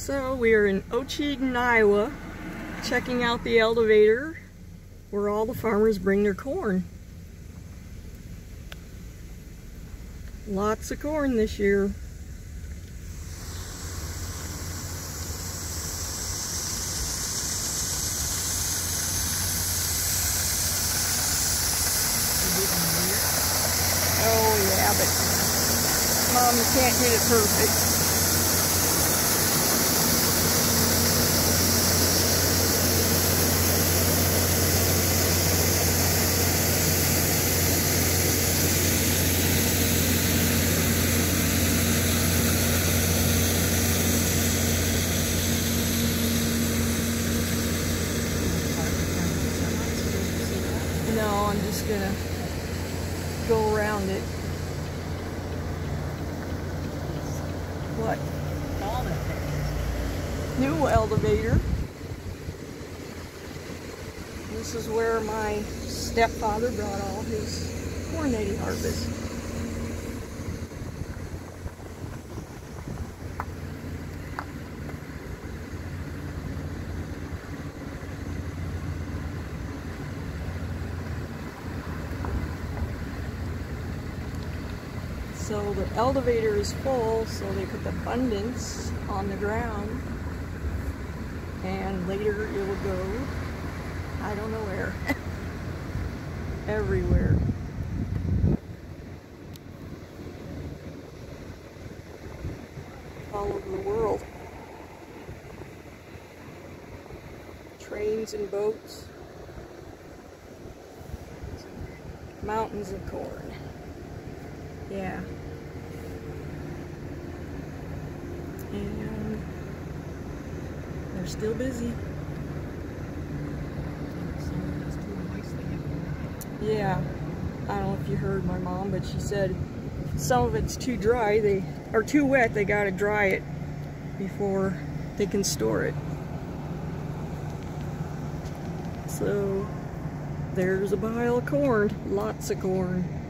So we are in Ocheydan, Iowa, checking out the elevator where all the farmers bring their corn. Lots of corn this year. Oh yeah, but Mom, you can't get it perfect. No, I'm just gonna go around it. What? New elevator. This is where my stepfather brought all his corn that he harvested. So the elevator is full, so they put the abundance on the ground, and later it will go, I don't know where, everywhere. All over the world. Trains and boats. Mountains of corn. Yeah. And they're still busy. Yeah. I don't know if you heard my mom, but she said some of it's too dry, or too wet, they gotta dry it before they can store it. So there's a pile of corn, lots of corn.